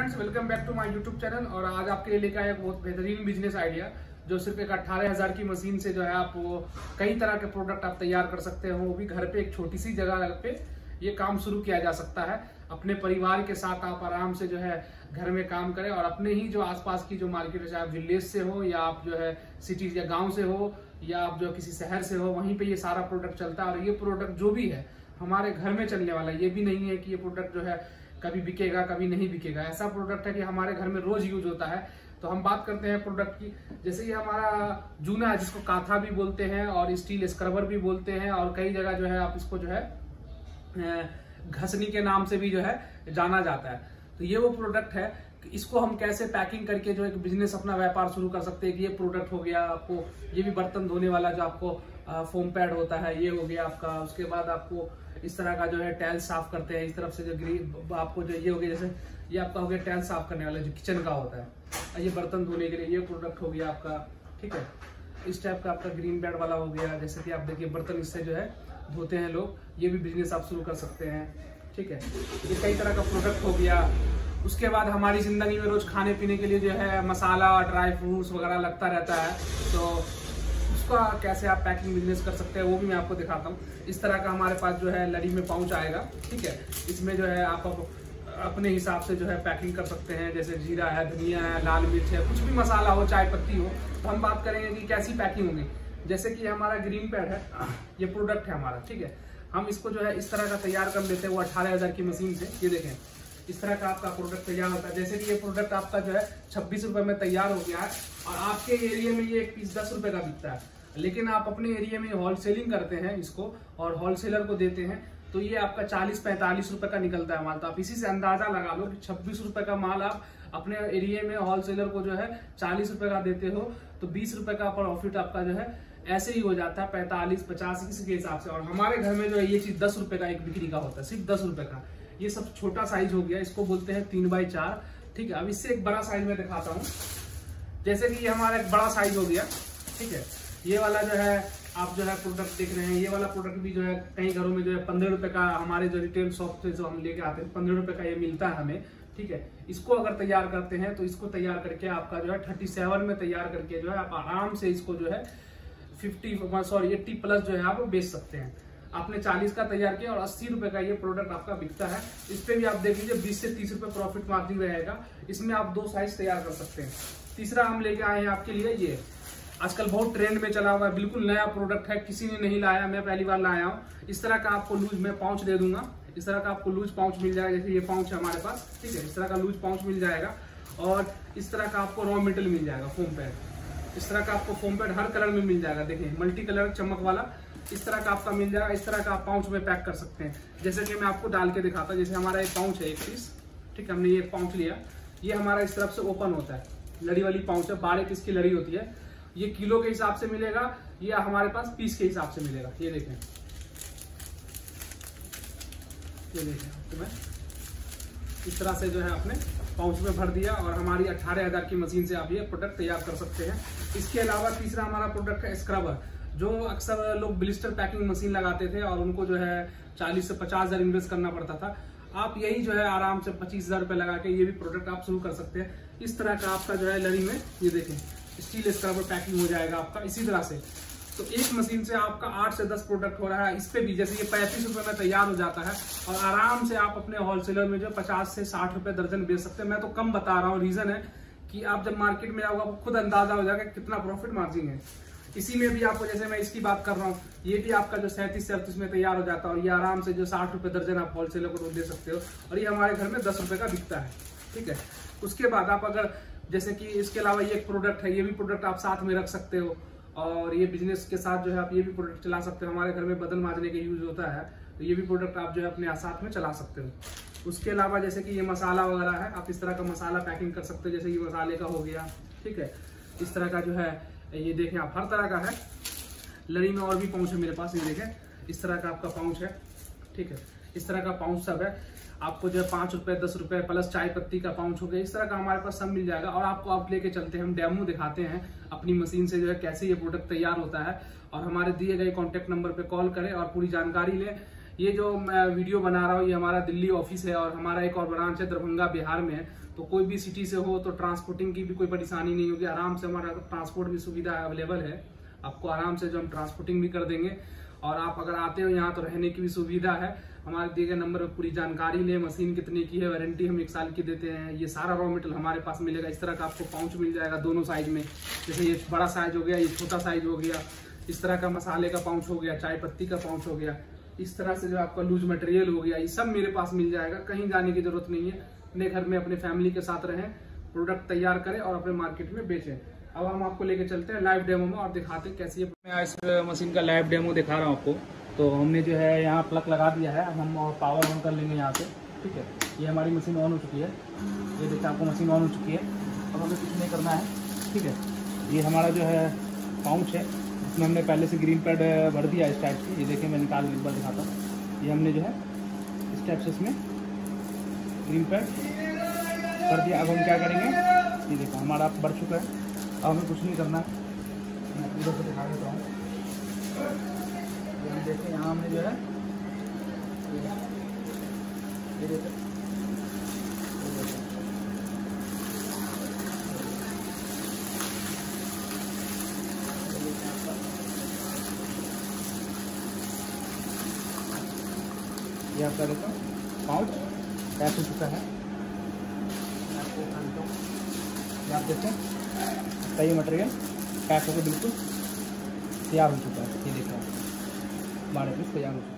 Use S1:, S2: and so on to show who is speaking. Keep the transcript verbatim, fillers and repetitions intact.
S1: Friends, welcome back to my YouTube channel. और आज आपके लिए लेकर आया एक बहुत बेहतरीन बिजनेस आइडिया, जो सिर्फ एक अट्ठारह हजार की मशीन से जो है आप वो कई तरह के प्रोडक्ट आप तैयार कर सकते हो। वो भी घर पे एक छोटी सी जगह पे ये काम शुरू किया जा सकता है। अपने परिवार के साथ आप आराम से जो है घर में काम करें और अपने ही जो आसपास की जो मार्केट है, चाहे आप विलेज से हो या आप जो है सिटी या गाँव से हो या आप जो किसी शहर से हो, वहीं पे ये सारा प्रोडक्ट चलता है। और ये प्रोडक्ट जो भी है हमारे घर में चलने वाला है। ये भी नहीं है कि ये प्रोडक्ट जो है कभी बिकेगा कभी नहीं बिकेगा। ऐसा प्रोडक्ट है कि हमारे घर में रोज यूज होता है। तो हम बात करते हैं प्रोडक्ट की। जैसे ये हमारा जूना है, जिसको काथा भी बोलते हैं और स्टील स्क्रबर भी बोलते हैं, और कई जगह जो है आप इसको जो है घसनी के नाम से भी जो है जाना जाता है। तो ये वो प्रोडक्ट है कि इसको हम कैसे पैकिंग करके जो एक बिजनेस अपना व्यापार शुरू कर सकते हैं। कि ये प्रोडक्ट हो गया आपको, ये भी बर्तन धोने वाला जो आपको फोम पैड होता है, ये हो गया आपका। उसके बाद आपको इस तरह का जो है टैल साफ करते हैं। इस तरफ से जो ग्रीन आपको जो ये हो गया, जैसे ये आपका हो गया टैल साफ करने वाला जो किचन का होता है। ये बर्तन धोने के लिए ये प्रोडक्ट हो गया आपका, ठीक है। इस टाइप का आपका ग्रीन पैड वाला हो गया। जैसे कि आप देखिए बर्तन इससे जो है धोते हैं लोग, ये भी बिजनेस आप शुरू कर सकते हैं, ठीक है। ये कई तरह का प्रोडक्ट हो गया। उसके बाद हमारी जिंदगी में रोज खाने पीने के लिए जो है मसाला, ड्राई फ्रूट्स वगैरह लगता रहता है। तो उसका कैसे आप पैकिंग बिजनेस कर सकते हैं वो भी मैं आपको दिखाता हूँ। इस तरह का हमारे पास जो है लड़ी में पाउच आएगा, ठीक है। इसमें जो है आप अपने हिसाब से जो है पैकिंग कर सकते हैं। जैसे जीरा है, धनिया है, लाल मिर्च है, कुछ भी मसाला हो, चाय पत्ती हो। तो हम बात करेंगे कि कैसी पैकिंग होगी। जैसे कि हमारा ग्रीन पैड है, ये प्रोडक्ट है हमारा, ठीक है। हम इसको जो है इस तरह का तैयार कर लेते हैं वो अठारह हजार की मशीन से। ये देखें इस तरह का आपका प्रोडक्ट तैयार होता है। जैसे कि ये प्रोडक्ट आपका जो है छब्बीस रुपए में तैयार हो गया है और आपके एरिया में ये एक पीस दस रुपए का बिकता है। लेकिन आप अपने एरिया में होलसेलिंग करते हैं इसको और होलसेलर को देते हैं, तो ये आपका चालीस पैंतालीस रुपए का निकलता है माल। तो आप इसी से अंदाजा लगा लो कि छब्बीस रुपए का माल आप अपने एरिया में होलसेलर को जो है चालीस रुपए का देते हो, तो बीस रुपए का प्रॉफिट आपका जो है ऐसे ही हो जाता है, पैंतालीस पचास इसी के हिसाब से। और हमारे घर में जो है ये चीज दस रुपए का एक बिक्री का होता है, सिर्फ दस रुपए का। ये सब छोटा साइज हो गया, इसको बोलते हैं तीन बाई चार, ठीक है। अब इससे एक बड़ा साइज में दिखाता हूँ। जैसे कि ये हमारा एक बड़ा साइज हो गया, ठीक है। ये वाला जो है आप जो है प्रोडक्ट देख रहे हैं, ये वाला प्रोडक्ट भी जो है कई घरों में जो है पंद्रह रुपए का, हमारे जो रिटेल शॉप से जो हम लेके आते हैं पंद्रह रुपए का ये मिलता है हमें, ठीक है। इसको अगर तैयार करते हैं तो इसको तैयार करके आपका जो है थर्टी सेवन में तैयार करके जो है आप आराम से इसको जो है फिफ्टी सॉरी एट्टी प्लस जो है आप बेच सकते हैं। आपने चालीस का तैयार किया और अस्सी रुपए का ये प्रोडक्ट आपका बिकता है। इस पे भी आप देख लीजिए बीस से तीस रुपए प्रॉफिट मार्जिन रहेगा। इसमें आप दो साइज तैयार कर सकते हैं। तीसरा हम लेके आए हैं आपके लिए, ये आजकल बहुत ट्रेंड में चला हुआ है, बिल्कुल नया प्रोडक्ट है, किसी ने नहीं लाया, मैं पहली बार लाया हूँ। इस तरह का आपको लूज में पाउच दे दूंगा। इस तरह का आपको लूज पाउच मिल जाएगा। जैसे ये पाउच है हमारे पास, ठीक है। इस तरह का लूज पाउच मिल जाएगा और इस तरह का आपको रॉ मेटेरियल मिल जाएगा, फोम पैड। इस तरह का आपको फोम पैड हर कलर में मिल जाएगा। देखिए मल्टी कलर चमक वाला इस तरह का आपका मिल जाएगा। इस तरह का आप पाउच में पैक कर सकते हैं। जैसे कि मैं आपको डाल के दिखाता हूँ। जैसे हमारा एक पाउच है एक पीस, ठीक है। हमने ये पाउच लिया, ये हमारा इस तरफ से ओपन होता है, लड़ी वाली पाउच है, बारह पीस की लड़ी होती है। ये किलो के हिसाब से मिलेगा, ये हमारे पास पीस के हिसाब से मिलेगा। ये देखें, ये देखें तो मैं इस तरह से जो है अपने पाउच में भर दिया और हमारी अठारह हजार की मशीन से आप ये प्रोडक्ट तैयार कर सकते हैं। इसके अलावा तीसरा हमारा प्रोडक्ट है स्क्रबर, जो अक्सर लोग ब्लिस्टर पैकिंग मशीन लगाते थे और उनको जो है चालीस से पचास हजार इन्वेस्ट करना पड़ता था। आप यही जो है आराम से पच्चीस हजार रुपए लगा के ये भी प्रोडक्ट आप शुरू कर सकते हैं। इस तरह का आपका जो है लड़ी में ये देखें स्टील स्क्रबर पैकिंग हो जाएगा आपका इसी तरह से। तो एक मशीन से आपका आठ से दस प्रोडक्ट हो रहा है। इस पे भी जैसे ये पैंतीस रुपए में तैयार हो जाता है और आराम से आप अपने होलसेलर में जो पचास से साठ रुपए दर्जन बेच सकते हैं। मैं तो कम बता रहा हूँ, रीजन है कि आप जब मार्केट में जाओगे आपको खुद अंदाजा हो जाएगा कितना प्रॉफिट मार्जिन है। इसी में भी आपको, जैसे मैं इसकी बात कर रहा हूँ, ये भी आपका जो सैंतीस से अड़तीस में तैयार हो जाता है और ये आराम से जो साठ रुपए दर्जन आप होलसेलर को दे सकते हो और ये हमारे घर में दस रुपए का बिकता है, ठीक है। उसके बाद आप अगर जैसे कि इसके अलावा ये एक प्रोडक्ट है, ये भी प्रोडक्ट आप साथ में रख सकते हो और ये बिजनेस के साथ जो है आप ये भी प्रोडक्ट चला सकते हो। हमारे घर में बदन मांजने के यूज होता है, तो ये भी प्रोडक्ट आप जो है अपने साथ में चला सकते हो। उसके अलावा जैसे कि ये मसाला वगैरह है, आप इस तरह का मसाला पैकिंग कर सकते हो। जैसे ये मसाले का हो गया, ठीक है। इस तरह का जो है ये देखें आप हर तरह का है। लड़ी में और भी पाउच है मेरे पास, ये देखें इस तरह का आपका पाउच है, ठीक है। इस तरह का पाउच सब है। आपको जो है पांच रुपए दस रुपए प्लस चाय पत्ती का पाउच हो गया, इस तरह का हमारे पास सब मिल जाएगा। और आपको आप लेके चलते हैं, हम डेमो दिखाते हैं अपनी मशीन से जो है कैसे ये प्रोडक्ट तैयार होता है। और हमारे दिए गए कॉन्टेक्ट नंबर पे कॉल करें और पूरी जानकारी लें। ये जो मैं वीडियो बना रहा हूँ ये हमारा दिल्ली ऑफिस है और हमारा एक और ब्रांच है दरभंगा बिहार में है। तो कोई भी सिटी से हो तो ट्रांसपोर्टिंग की भी कोई परेशानी नहीं होगी, आराम से हमारा ट्रांसपोर्ट भी सुविधा अवेलेबल है, आपको आराम से जो हम ट्रांसपोर्टिंग भी कर देंगे। और आप अगर आते हो यहाँ तो रहने की भी सुविधा है। हमारे दिए गए नंबर पर पूरी जानकारी ले, मशीन कितने की है, वारंटी हम एक साल की देते हैं। ये सारा रॉ मटेरियल हमारे पास मिलेगा। इस तरह का आपको पाउच मिल जाएगा दोनों साइज में, जैसे ये बड़ा साइज हो गया, ये छोटा साइज हो गया। इस तरह का मसाले का पाउच हो गया, चाय पत्ती का पाउच हो गया, इस तरह से जो आपका लूज मटेरियल हो गया, ये सब मेरे पास मिल जाएगा। कहीं जाने की जरूरत नहीं है, अपने घर में अपने फैमिली के साथ रहें, प्रोडक्ट तैयार करें और अपने मार्केट में बेचें। अब हम आपको लेके चलते हैं लाइव डेमो में और दिखाते हैं कैसी है। मैं इस मशीन का लाइव डेमो दिखा रहा हूँ आपको। तो हमने जो है यहाँ प्लग लगा दिया है, अब हम पावर ऑन कर लेंगे यहाँ से, ठीक है। ये हमारी मशीन ऑन हो चुकी है, ये देखिए आपको मशीन ऑन हो चुकी है। अब हमें कुछ नहीं करना है, ठीक है। ये हमारा जो है पाउच है, इसमें हमने पहले से ग्रीन पैड भर दिया इस टाइप से। ये देखिए मैं निकाल एक बार दिखाता हूँ। ये हमने जो है इस टाइप से इसमें ग्रीन पैड कर दिया। अब हम क्या करेंगे, ये देखो हमारा बढ़ चुका है, अब हमें कुछ नहीं करना है। मैं इधर से दिखा देता हूँ। हम देखते हैं यहाँ हमने जो है ये देखो ये आपका देखो पाउच पैक हो चुका है। आप देखें सही मटेरियल पैक होकर बिल्कुल तैयार हो चुका है। ये देखो हमारे पास तैयार हो चुका है।